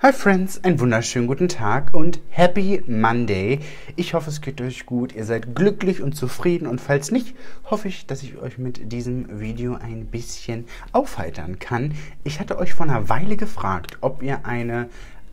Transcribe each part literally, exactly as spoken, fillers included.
Hi Friends, einen wunderschönen guten Tag und Happy Monday. Ich hoffe, es geht euch gut, ihr seid glücklich und zufrieden und falls nicht, hoffe ich, dass ich euch mit diesem Video ein bisschen aufheitern kann. Ich hatte euch vor einer Weile gefragt, ob ihr eine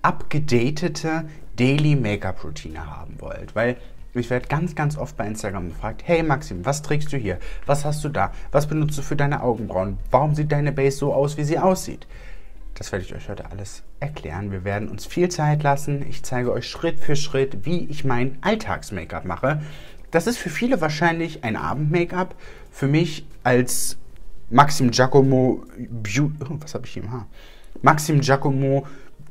abgedatete Daily Make-up Routine haben wollt, weil ich werde ganz, ganz oft bei Instagram gefragt, hey Maxim, was trägst du hier? Was hast du da? Was benutzt du für deine Augenbrauen? Warum sieht deine Base so aus, wie sie aussieht? Das werde ich euch heute alles erklären. Wir werden uns viel Zeit lassen. Ich zeige euch Schritt für Schritt, wie ich mein Alltags-Make-up mache. Das ist für viele wahrscheinlich ein Abend-Make-up. Für mich als Maxim Giacomo, oh, was habe ich hier im Haar? Maxim Giacomo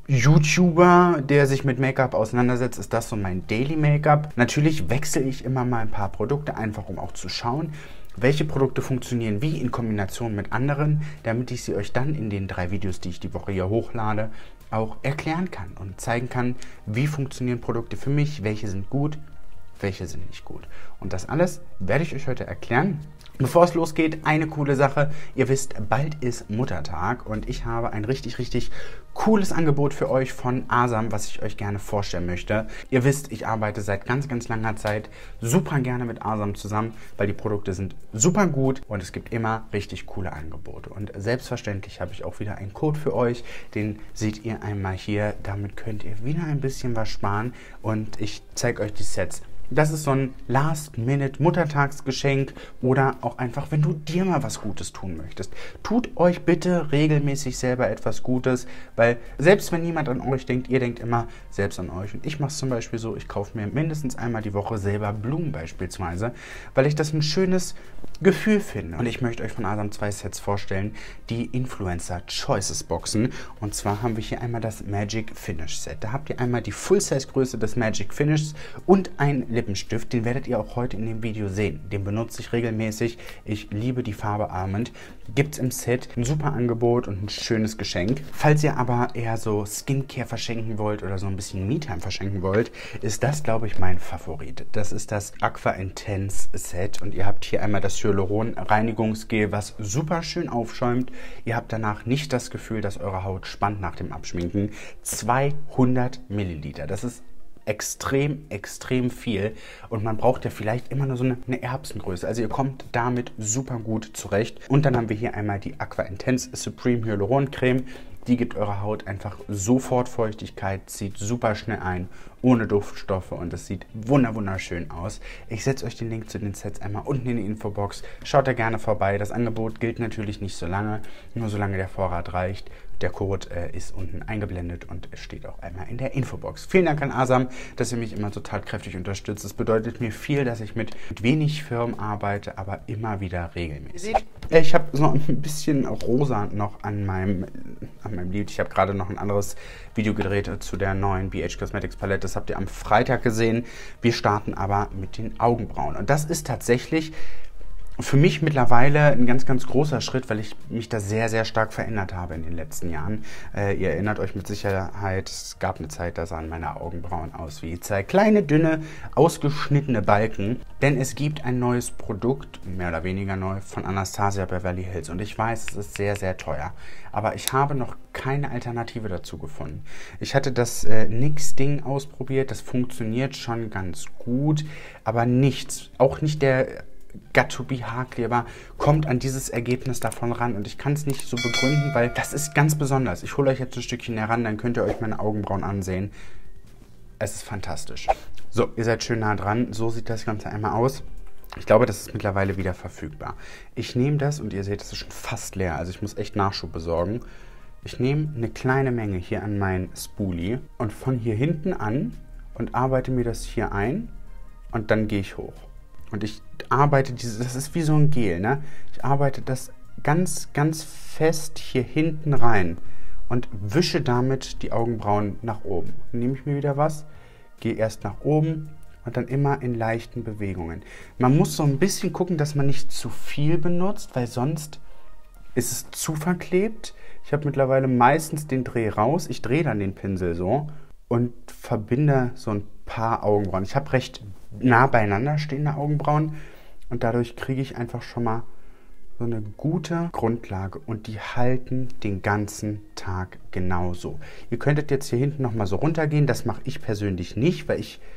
YouTuber, der sich mit Make-up auseinandersetzt, ist das so mein Daily Make-up. Natürlich wechsle ich immer mal ein paar Produkte, einfach um auch zu schauen, welche Produkte funktionieren wie in Kombination mit anderen, damit ich sie euch dann in den drei Videos, die ich die Woche hier hochlade, auch erklären kann und zeigen kann, wie funktionieren Produkte für mich, welche sind gut, welche sind nicht gut. Und das alles werde ich euch heute erklären. Bevor es losgeht, eine coole Sache. Ihr wisst, bald ist Muttertag und ich habe ein richtig, richtig cooles Angebot für euch von Asam, was ich euch gerne vorstellen möchte. Ihr wisst, ich arbeite seit ganz, ganz langer Zeit super gerne mit Asam zusammen, weil die Produkte sind super gut und es gibt immer richtig coole Angebote. Und selbstverständlich habe ich auch wieder einen Code für euch, den seht ihr einmal hier. Damit könnt ihr wieder ein bisschen was sparen und ich zeige euch die Sets. Das ist so ein Last-Minute-Muttertagsgeschenk oder auch einfach, wenn du dir mal was Gutes tun möchtest. Tut euch bitte regelmäßig selber etwas Gutes, weil selbst wenn niemand an euch denkt, ihr denkt immer selbst an euch. Und ich mache es zum Beispiel so, ich kaufe mir mindestens einmal die Woche selber Blumen beispielsweise, weil ich das ein schönes Gefühl finde. Und ich möchte euch von Asam zwei Sets vorstellen, die Influencer Choices Boxen. Und zwar haben wir hier einmal das Magic Finish Set. Da habt ihr einmal die Full-Size-Größe des Magic Finishes und ein Lippenstift, den werdet ihr auch heute in dem Video sehen. Den benutze ich regelmäßig. Ich liebe die Farbe Almond. Gibt es im Set ein super Angebot und ein schönes Geschenk. Falls ihr aber eher so Skincare verschenken wollt oder so ein bisschen Me-Time verschenken wollt, ist das, glaube ich, mein Favorit. Das ist das Aqua Intense Set und ihr habt hier einmal das Hyaluron Reinigungsgel, was super schön aufschäumt. Ihr habt danach nicht das Gefühl, dass eure Haut spannt nach dem Abschminken. zweihundert Milliliter. Das ist extrem, extrem viel und man braucht ja vielleicht immer nur so eine, eine Erbsengröße. Also ihr kommt damit super gut zurecht. Und dann haben wir hier einmal die Aqua Intense Supreme Hyaluron Creme. Die gibt eurer Haut einfach sofort Feuchtigkeit, zieht super schnell ein, ohne Duftstoffe und es sieht wunder wunderschön aus. Ich setze euch den Link zu den Sets einmal unten in die Infobox. Schaut da gerne vorbei. Das Angebot gilt natürlich nicht so lange, nur solange der Vorrat reicht. Der Code äh, ist unten eingeblendet und es steht auch einmal in der Infobox. Vielen Dank an Asam, dass ihr mich immer so tatkräftig unterstützt. Es bedeutet mir viel, dass ich mit, mit wenig Firmen arbeite, aber immer wieder regelmäßig. Äh, ich habe so ein bisschen rosa noch an meinem, an meinem Lid. Ich habe gerade noch ein anderes Video gedreht zu der neuen B H Cosmetics Palette. Das habt ihr am Freitag gesehen. Wir starten aber mit den Augenbrauen. Und das ist tatsächlich für mich mittlerweile ein ganz, ganz großer Schritt, weil ich mich da sehr, sehr stark verändert habe in den letzten Jahren. Äh, ihr erinnert euch mit Sicherheit, es gab eine Zeit, da sahen meine Augenbrauen aus wie zwei kleine, dünne, ausgeschnittene Balken. Denn es gibt ein neues Produkt, mehr oder weniger neu, von Anastasia Beverly Hills. Und ich weiß, es ist sehr, sehr teuer. Aber ich habe noch keine Alternative dazu gefunden. Ich hatte das äh, N Y X-Ding ausprobiert, das funktioniert schon ganz gut, aber nichts, auch nicht der Got2b Haarkleber kommt an dieses Ergebnis davon ran und ich kann es nicht so begründen, weil das ist ganz besonders. Ich hole euch jetzt ein Stückchen heran, dann könnt ihr euch meine Augenbrauen ansehen. Es ist fantastisch. So, ihr seid schön nah dran. So sieht das Ganze einmal aus. Ich glaube, das ist mittlerweile wieder verfügbar. Ich nehme das und ihr seht, es ist schon fast leer. Also ich muss echt Nachschub besorgen. Ich nehme eine kleine Menge hier an mein Spoolie und von hier hinten an und arbeite mir das hier ein und dann gehe ich hoch. Und ich arbeite dieses, das ist wie so ein Gel, ne? Ich arbeite das ganz, ganz fest hier hinten rein und wische damit die Augenbrauen nach oben. Dann nehme ich mir wieder was, gehe erst nach oben und dann immer in leichten Bewegungen. Man muss so ein bisschen gucken, dass man nicht zu viel benutzt, weil sonst ist es zu verklebt. Ich habe mittlerweile meistens den Dreh raus. Ich drehe dann den Pinsel so und verbinde so ein paar Augenbrauen. Ich habe recht nah beieinander stehende Augenbrauen und dadurch kriege ich einfach schon mal so eine gute Grundlage und die halten den ganzen Tag genauso. Ihr könntet jetzt hier hinten nochmal so runtergehen, das mache ich persönlich nicht, weil ich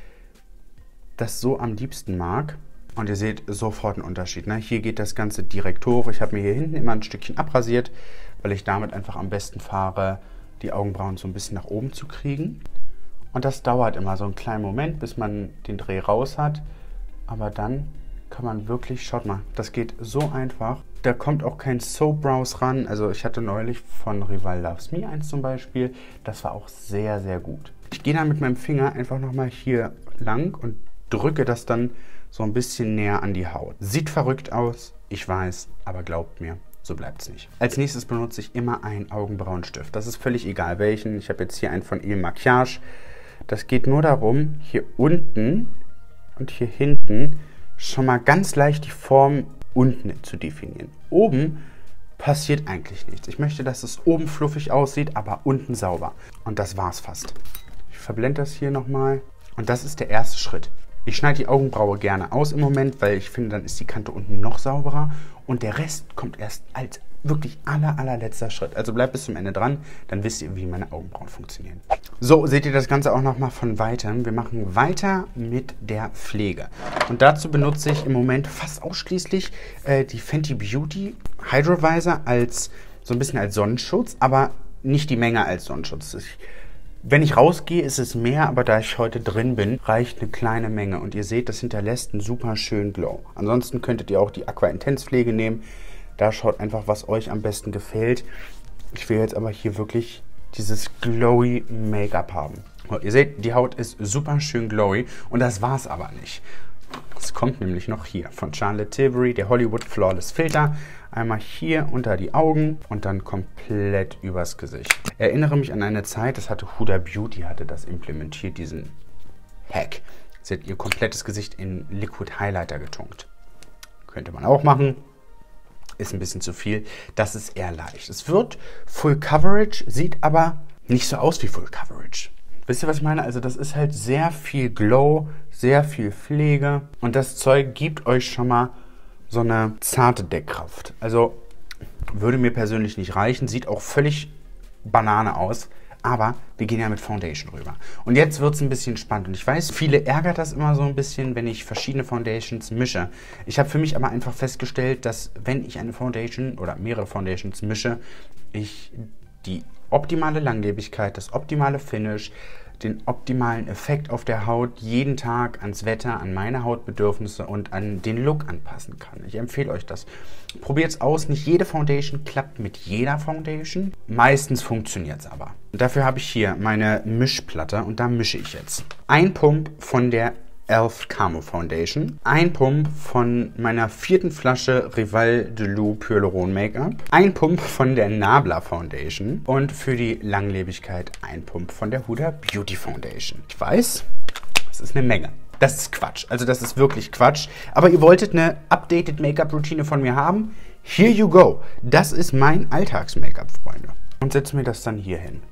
das so am liebsten mag. Und ihr seht sofort einen Unterschied. Ne? Hier geht das Ganze direkt hoch. Ich habe mir hier hinten immer ein Stückchen abrasiert, weil ich damit einfach am besten fahre, die Augenbrauen so ein bisschen nach oben zu kriegen. Und das dauert immer so einen kleinen Moment, bis man den Dreh raus hat. Aber dann kann man wirklich, schaut mal, das geht so einfach. Da kommt auch kein Soap Brows ran. Also ich hatte neulich von Rival Loves Me eins zum Beispiel. Das war auch sehr, sehr gut. Ich gehe dann mit meinem Finger einfach nochmal hier lang und drücke das dann so ein bisschen näher an die Haut. Sieht verrückt aus, ich weiß, aber glaubt mir, so bleibt es nicht. Als nächstes benutze ich immer einen Augenbrauenstift. Das ist völlig egal welchen. Ich habe jetzt hier einen von Il Makiage. Das geht nur darum, hier unten und hier hinten schon mal ganz leicht die Form unten zu definieren. Oben passiert eigentlich nichts. Ich möchte, dass es oben fluffig aussieht, aber unten sauber. Und das war's fast. Ich verblende das hier nochmal. Und das ist der erste Schritt. Ich schneide die Augenbraue gerne aus im Moment, weil ich finde, dann ist die Kante unten noch sauberer. Und der Rest kommt erst als wirklich aller, allerletzter Schritt. Also bleibt bis zum Ende dran, dann wisst ihr, wie meine Augenbrauen funktionieren. So, seht ihr das Ganze auch nochmal von Weitem. Wir machen weiter mit der Pflege. Und dazu benutze ich im Moment fast ausschließlich äh, die Fenty Beauty Hydro Visor als so ein bisschen als Sonnenschutz, aber nicht die Menge als Sonnenschutz. Ich, Wenn ich rausgehe, ist es mehr, aber da ich heute drin bin, reicht eine kleine Menge. Und ihr seht, das hinterlässt einen super schönen Glow. Ansonsten könntet ihr auch die Aqua Intense Pflege nehmen. Da schaut einfach, was euch am besten gefällt. Ich will jetzt aber hier wirklich dieses glowy Make-up haben. So, ihr seht, die Haut ist super schön glowy und das war's aber nicht. Es kommt nämlich noch hier von Charlotte Tilbury, der Hollywood Flawless Filter. Einmal hier unter die Augen und dann komplett übers Gesicht. Ich erinnere mich an eine Zeit, das hatte Huda Beauty, hatte das implementiert, diesen Hack. Sie hat ihr komplettes Gesicht in Liquid Highlighter getunkt. Könnte man auch machen. Ist ein bisschen zu viel. Das ist eher leicht. Es wird Full Coverage, sieht aber nicht so aus wie Full Coverage. Wisst ihr, was ich meine? Also das ist halt sehr viel Glow, sehr viel Pflege. Und das Zeug gibt euch schon mal so eine zarte Deckkraft. Also würde mir persönlich nicht reichen. Sieht auch völlig Banane aus. Aber wir gehen ja mit Foundation rüber. Und jetzt wird es ein bisschen spannend. Und ich weiß, viele ärgert das immer so ein bisschen, wenn ich verschiedene Foundations mische. Ich habe für mich aber einfach festgestellt, dass wenn ich eine Foundation oder mehrere Foundations mische, ich die optimale Langlebigkeit, das optimale Finish, den optimalen Effekt auf der Haut jeden Tag ans Wetter, an meine Hautbedürfnisse und an den Look anpassen kann. Ich empfehle euch das. Probiert es aus. Nicht jede Foundation klappt mit jeder Foundation. Meistens funktioniert es aber. Und dafür habe ich hier meine Mischplatte und da mische ich jetzt. Ein Pump von der e l f Camo Foundation, ein Pump von meiner vierten Flasche Rival de Lou Hyaluron Make-up, ein Pump von der Nabla Foundation und für die Langlebigkeit ein Pump von der Huda Beauty Foundation. Ich weiß, das ist eine Menge. Das ist Quatsch. Also das ist wirklich Quatsch. Aber ihr wolltet eine updated Make-up-Routine von mir haben? Here you go. Das ist mein Alltags-Make-up, Freunde. Und setze mir das dann hier hin.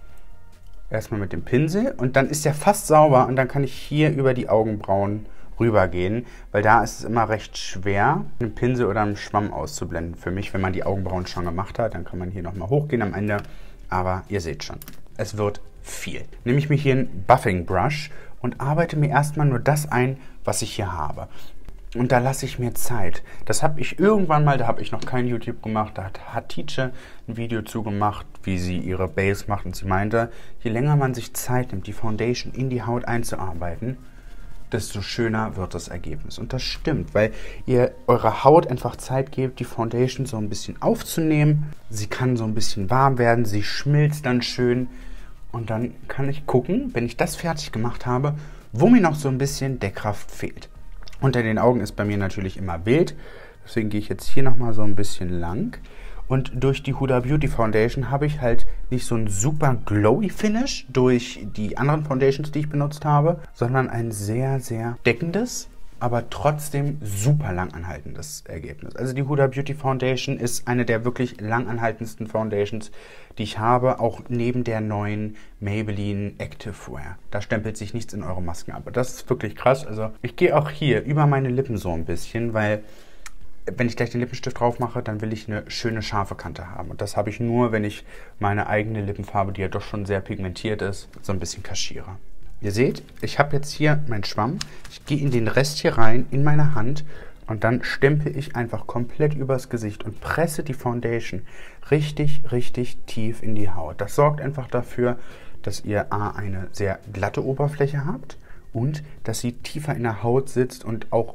Erstmal mit dem Pinsel und dann ist der fast sauber und dann kann ich hier über die Augenbrauen rübergehen, weil da ist es immer recht schwer, einen Pinsel oder einen Schwamm auszublenden. Für mich, wenn man die Augenbrauen schon gemacht hat, dann kann man hier nochmal hochgehen am Ende. Aber ihr seht schon, es wird viel. Nehme ich mir hier einen Buffing Brush und arbeite mir erstmal nur das ein, was ich hier habe. Und da lasse ich mir Zeit. Das habe ich irgendwann mal, da habe ich noch kein YouTube gemacht, da hat Hatice ein Video zu gemacht, wie sie ihre Base macht. Und sie meinte, je länger man sich Zeit nimmt, die Foundation in die Haut einzuarbeiten, desto schöner wird das Ergebnis. Und das stimmt, weil ihr eurer Haut einfach Zeit gebt, die Foundation so ein bisschen aufzunehmen. Sie kann so ein bisschen warm werden, sie schmilzt dann schön. Und dann kann ich gucken, wenn ich das fertig gemacht habe, wo mir noch so ein bisschen Deckkraft fehlt. Unter den Augen ist bei mir natürlich immer wild, deswegen gehe ich jetzt hier nochmal so ein bisschen lang. Und durch die Huda Beauty Foundation habe ich halt nicht so ein super glowy Finish durch die anderen Foundations, die ich benutzt habe, sondern ein sehr, sehr deckendes, aber trotzdem super langanhaltendes Ergebnis. Also die Huda Beauty Foundation ist eine der wirklich langanhaltendsten Foundations, die ich habe, auch neben der neuen Maybelline Active Wear. Da stempelt sich nichts in eure Masken ab. Das ist wirklich krass. Also ich gehe auch hier über meine Lippen so ein bisschen, weil wenn ich gleich den Lippenstift drauf mache, dann will ich eine schöne scharfe Kante haben. Und das habe ich nur, wenn ich meine eigene Lippenfarbe, die ja doch schon sehr pigmentiert ist, so ein bisschen kaschiere. Ihr seht, ich habe jetzt hier meinen Schwamm. Ich gehe in den Rest hier rein, in meine Hand. Und dann stempel ich einfach komplett übers Gesicht und presse die Foundation richtig, richtig tief in die Haut. Das sorgt einfach dafür, dass ihr A, eine sehr glatte Oberfläche habt und dass sie tiefer in der Haut sitzt und auch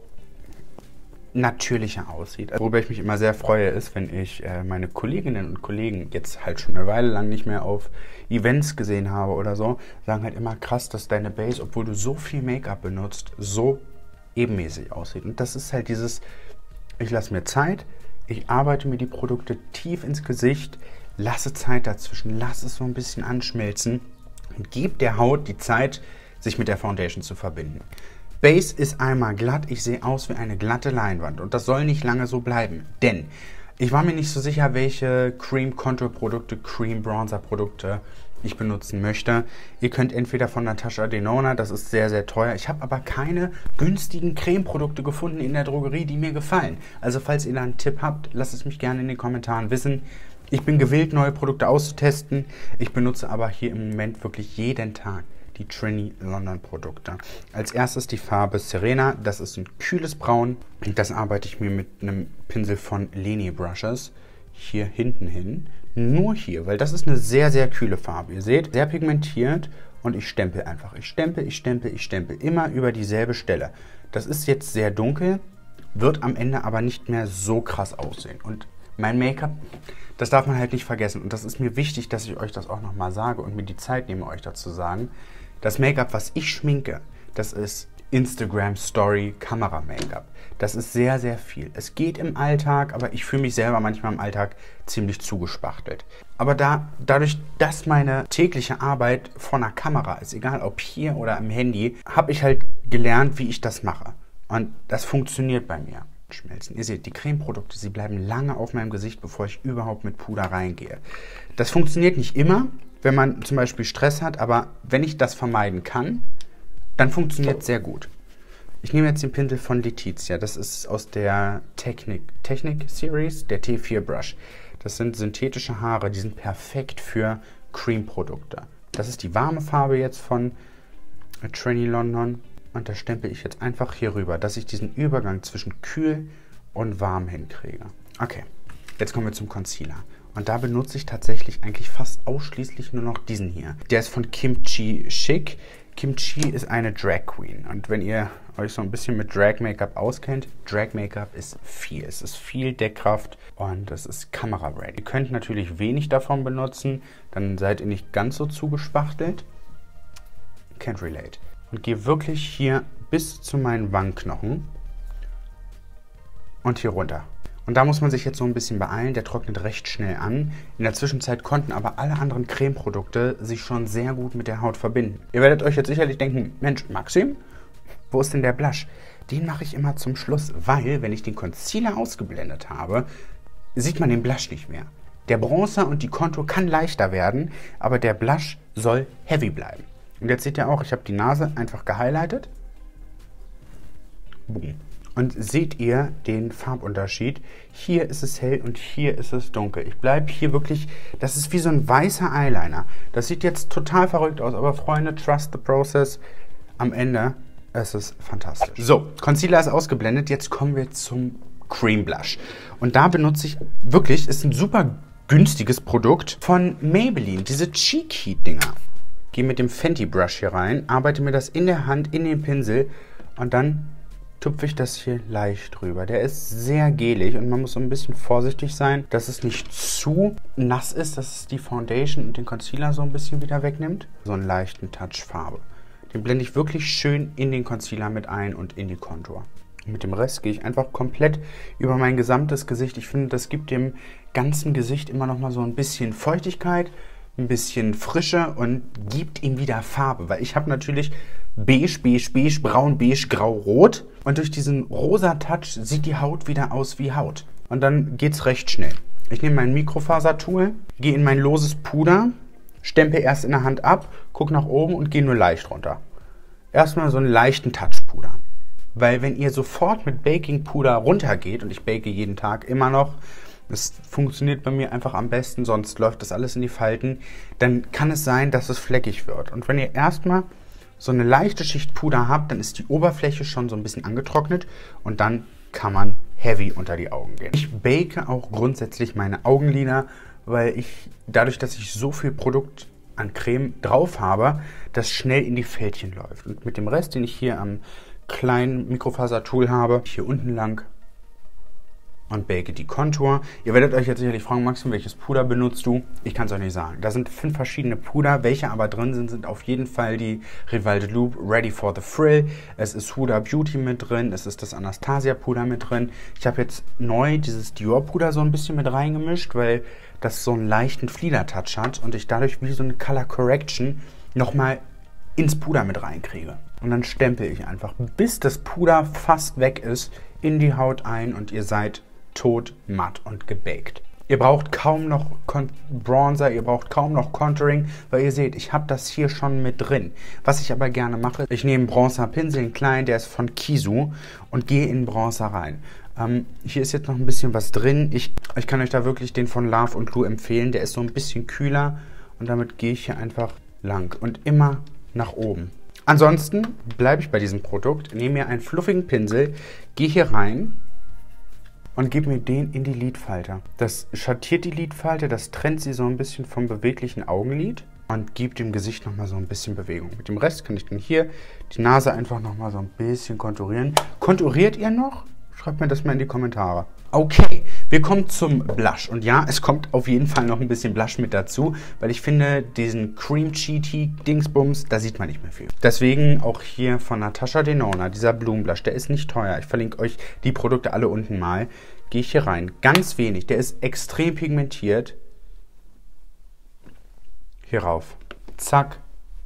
natürlicher aussieht. Worüber ich mich immer sehr freue, ist, wenn ich äh, meine Kolleginnen und Kollegen jetzt halt schon eine Weile lang nicht mehr auf Events gesehen habe oder so, sagen halt immer, krass, dass deine Base, obwohl du so viel Make-up benutzt, so ebenmäßig aussieht. Und das ist halt dieses, ich lasse mir Zeit, ich arbeite mir die Produkte tief ins Gesicht, lasse Zeit dazwischen, lasse es so ein bisschen anschmelzen und gebe der Haut die Zeit, sich mit der Foundation zu verbinden. Base ist einmal glatt, ich sehe aus wie eine glatte Leinwand und das soll nicht lange so bleiben, denn ich war mir nicht so sicher, welche Cream Contour Produkte, Cream Bronzer Produkte ich benutzen möchte. Ihr könnt entweder von Natasha Denona, das ist sehr, sehr teuer. Ich habe aber keine günstigen Cremeprodukte gefunden in der Drogerie, die mir gefallen. Also falls ihr da einen Tipp habt, lasst es mich gerne in den Kommentaren wissen. Ich bin gewillt, neue Produkte auszutesten. Ich benutze aber hier im Moment wirklich jeden Tag die Trini London Produkte. Als erstes die Farbe Serena, das ist ein kühles Braun. Das arbeite ich mir mit einem Pinsel von Leni Brushes hier hinten hin. Nur hier, weil das ist eine sehr, sehr kühle Farbe. Ihr seht, sehr pigmentiert und ich stempel einfach. Ich stempel, ich stempel, ich stempel immer über dieselbe Stelle. Das ist jetzt sehr dunkel, wird am Ende aber nicht mehr so krass aussehen. Und mein Make-up, das darf man halt nicht vergessen. Und das ist mir wichtig, dass ich euch das auch nochmal sage und mir die Zeit nehme, euch dazu sagen. Das Make-up, was ich schminke, das ist Instagram Story Kamera Make-up. Das ist sehr, sehr viel. Es geht im Alltag, aber ich fühle mich selber manchmal im Alltag ziemlich zugespachtelt. Aber da, dadurch, dass meine tägliche Arbeit vor einer Kamera ist, egal ob hier oder am Handy, habe ich halt gelernt, wie ich das mache. Und das funktioniert bei mir. Schmelzen. Ihr seht, die Cremeprodukte, sie bleiben lange auf meinem Gesicht, bevor ich überhaupt mit Puder reingehe. Das funktioniert nicht immer, wenn man zum Beispiel Stress hat, aber wenn ich das vermeiden kann, dann funktioniert es sehr gut. Ich nehme jetzt den Pinsel von Letizia. Das ist aus der Technik, Technik Series, der T vier Brush. Das sind synthetische Haare, die sind perfekt für Cream-Produkte. Das ist die warme Farbe jetzt von Trini London. Und da stempel ich jetzt einfach hier rüber, dass ich diesen Übergang zwischen kühl und warm hinkriege. Okay, jetzt kommen wir zum Concealer. Und da benutze ich tatsächlich eigentlich fast ausschließlich nur noch diesen hier. Der ist von Kimchi Chic. Kimchi ist eine Drag Queen. Und wenn ihr euch so ein bisschen mit Drag Make-up auskennt, Drag Make-up ist viel. Es ist viel Deckkraft und es ist Kamera-ready. Ihr könnt natürlich wenig davon benutzen, dann seid ihr nicht ganz so zugespachtelt. Can't relate. Und gehe wirklich hier bis zu meinen Wangenknochen und hier runter. Und da muss man sich jetzt so ein bisschen beeilen, der trocknet recht schnell an. In der Zwischenzeit konnten aber alle anderen Cremeprodukte sich schon sehr gut mit der Haut verbinden. Ihr werdet euch jetzt sicherlich denken, Mensch, Maxim, wo ist denn der Blush? Den mache ich immer zum Schluss, weil, wenn ich den Concealer ausgeblendet habe, sieht man den Blush nicht mehr. Der Bronzer und die Kontur kann leichter werden, aber der Blush soll heavy bleiben. Und jetzt seht ihr auch, ich habe die Nase einfach gehighlightet. Boom. Und seht ihr den Farbunterschied? Hier ist es hell und hier ist es dunkel. Ich bleibe hier wirklich, das ist wie so ein weißer Eyeliner. Das sieht jetzt total verrückt aus, aber Freunde, trust the process. Am Ende ist es fantastisch. So, Concealer ist ausgeblendet. Jetzt kommen wir zum Cream Blush. Und da benutze ich wirklich, ist ein super günstiges Produkt von Maybelline, diese Cheek Heat Dinger. Gehe mit dem Fenty Brush hier rein, arbeite mir das in der Hand, in den Pinsel und dann tupfe ich das hier leicht drüber. Der ist sehr gelig und man muss so ein bisschen vorsichtig sein, dass es nicht zu nass ist, dass es die Foundation und den Concealer so ein bisschen wieder wegnimmt. So einen leichten Touch Farbe. Den blende ich wirklich schön in den Concealer mit ein und in die Kontur. Und mit dem Rest gehe ich einfach komplett über mein gesamtes Gesicht. Ich finde, das gibt dem ganzen Gesicht immer noch mal so ein bisschen Feuchtigkeit, ein bisschen Frische und gibt ihm wieder Farbe, weil ich habe natürlich beige, beige, beige, braun, beige, grau, rot und durch diesen rosa Touch sieht die Haut wieder aus wie Haut und dann geht's recht schnell. Ich nehme mein Mikrofasertool, gehe in mein loses Puder, stempel erst in der Hand ab, gucke nach oben und gehe nur leicht runter. Erstmal so einen leichten Touch Puder. Weil wenn ihr sofort mit Bakingpuder runtergeht, und ich bake jeden Tag immer noch, das funktioniert bei mir einfach am besten, sonst läuft das alles in die Falten, dann kann es sein, dass es fleckig wird. Und wenn ihr erstmal so eine leichte Schicht Puder habt, dann ist die Oberfläche schon so ein bisschen angetrocknet und dann kann man heavy unter die Augen gehen. Ich bake auch grundsätzlich meine Augenlider, weil ich dadurch, dass ich so viel Produkt an Creme drauf habe, das schnell in die Fältchen läuft. Und mit dem Rest, den ich hier am kleinen Mikrofasertool habe, hier unten lang und bake die Kontur. Ihr werdet euch jetzt sicherlich fragen, Maxim, welches Puder benutzt du? Ich kann es euch nicht sagen. Da sind fünf verschiedene Puder. Welche aber drin sind, sind auf jeden Fall die Rival de Loop Ready for the Frill. Es ist Huda Beauty mit drin. Es ist das Anastasia Puder mit drin. Ich habe jetzt neu dieses Dior Puder so ein bisschen mit reingemischt, weil das so einen leichten Flieder-Touch hat und ich dadurch wie so eine Color Correction nochmal ins Puder mit reinkriege. Und dann stempel ich einfach, bis das Puder fast weg ist, in die Haut ein und ihr seid tot, matt und gebaked. Ihr braucht kaum noch Con Bronzer, ihr braucht kaum noch Contouring, weil ihr seht, ich habe das hier schon mit drin. Was ich aber gerne mache, ich nehme einen Bronzer-Pinsel, einen kleinen, der ist von Kisu, und gehe in den Bronzer rein. Ähm, hier ist jetzt noch ein bisschen was drin. Ich, ich kann euch da wirklich den von Love und Glue empfehlen. Der ist so ein bisschen kühler und damit gehe ich hier einfach lang und immer nach oben. Ansonsten bleibe ich bei diesem Produkt, nehme mir einen fluffigen Pinsel, gehe hier rein und gebe mir den in die Lidfalte. Das schattiert die Lidfalte, das trennt sie so ein bisschen vom beweglichen Augenlid und gibt dem Gesicht nochmal so ein bisschen Bewegung. Mit dem Rest kann ich dann hier die Nase einfach nochmal so ein bisschen konturieren. Konturiert ihr noch? Schreibt mir das mal in die Kommentare. Okay, wir kommen zum Blush. Und ja, es kommt auf jeden Fall noch ein bisschen Blush mit dazu, weil ich finde, diesen Cream Cheaty Dingsbums, da sieht man nicht mehr viel. Deswegen auch hier von Natasha Denona, dieser Blumenblush, der ist nicht teuer. Ich verlinke euch die Produkte alle unten mal. Gehe ich hier rein. Ganz wenig. Der ist extrem pigmentiert. Hier rauf. Zack.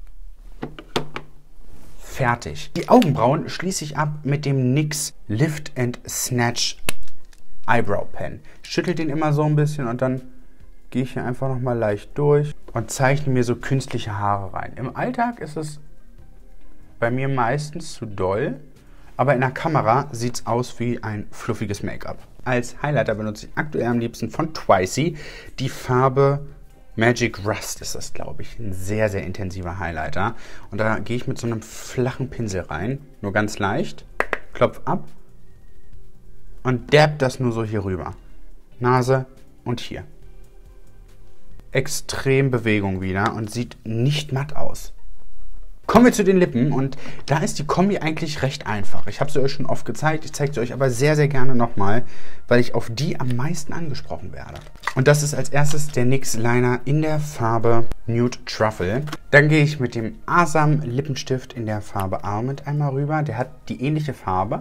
Fertig. Die Augenbrauen schließe ich ab mit dem N Y X Lift and Snatch Eyebrow Pen. Ich schüttel den immer so ein bisschen und dann gehe ich hier einfach nochmal leicht durch und zeichne mir so künstliche Haare rein. Im Alltag ist es bei mir meistens zu doll, aber in der Kamera sieht es aus wie ein fluffiges Make-up. Als Highlighter benutze ich aktuell am liebsten von Twisey die Farbe Magic Rust ist das, glaube ich. Ein sehr, sehr intensiver Highlighter. Und da gehe ich mit so einem flachen Pinsel rein. Nur ganz leicht. Klopf ab. Und dab das nur so hier rüber. Nase und hier. Extrem Bewegung wieder und sieht nicht matt aus. Kommen wir zu den Lippen und da ist die Kombi eigentlich recht einfach. Ich habe sie euch schon oft gezeigt, ich zeige sie euch aber sehr, sehr gerne nochmal, weil ich auf die am meisten angesprochen werde. Und das ist als erstes der N Y X Liner in der Farbe Nude Truffle. Dann gehe ich mit dem Asam Lippenstift in der Farbe Almond einmal rüber. Der hat die ähnliche Farbe,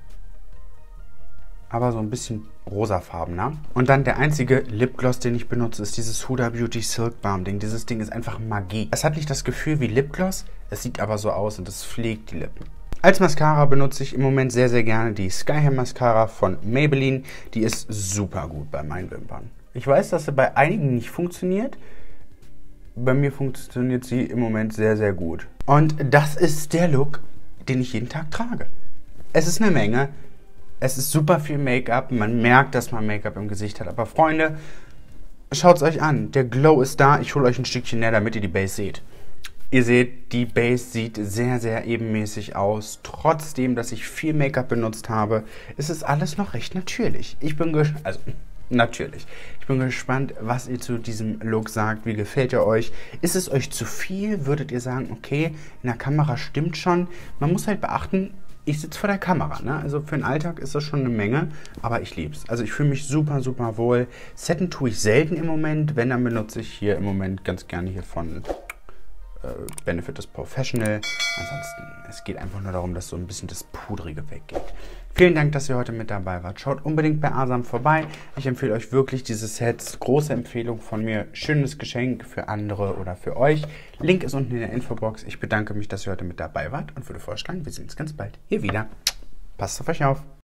aber so ein bisschen rosafarbener. Und dann der einzige Lipgloss, den ich benutze, ist dieses Huda Beauty Silk Balm Ding. Dieses Ding ist einfach Magie. Es hat nicht das Gefühl wie Lipgloss, es sieht aber so aus und es pflegt die Lippen. Als Mascara benutze ich im Moment sehr, sehr gerne die Sky Hair Mascara von Maybelline. Die ist super gut bei meinen Wimpern. Ich weiß, dass sie bei einigen nicht funktioniert. Bei mir funktioniert sie im Moment sehr, sehr gut. Und das ist der Look, den ich jeden Tag trage. Es ist eine Menge. Es ist super viel Make-up. Man merkt, dass man Make-up im Gesicht hat. Aber Freunde, schaut es euch an. Der Glow ist da. Ich hole euch ein Stückchen näher, damit ihr die Base seht. Ihr seht, die Base sieht sehr, sehr ebenmäßig aus. Trotzdem, dass ich viel Make-up benutzt habe, ist es alles noch recht natürlich. Ich bin gespannt, also natürlich. Ich bin gespannt, was ihr zu diesem Look sagt. Wie gefällt er euch? Ist es euch zu viel? Würdet ihr sagen, okay, in der Kamera stimmt schon. Man muss halt beachten, ich sitze vor der Kamera, ne? Also für den Alltag ist das schon eine Menge, aber ich liebe es. Also ich fühle mich super, super wohl. Setten tue ich selten im Moment. Wenn, dann benutze ich hier im Moment ganz gerne hier von Benefit is Professional. Ansonsten, es geht einfach nur darum, dass so ein bisschen das Pudrige weggeht. Vielen Dank, dass ihr heute mit dabei wart. Schaut unbedingt bei Asam vorbei. Ich empfehle euch wirklich diese Sets. Große Empfehlung von mir. Schönes Geschenk für andere oder für euch. Link ist unten in der Infobox. Ich bedanke mich, dass ihr heute mit dabei wart und würde vorschlagen, wir sehen uns ganz bald hier wieder. Passt auf euch auf.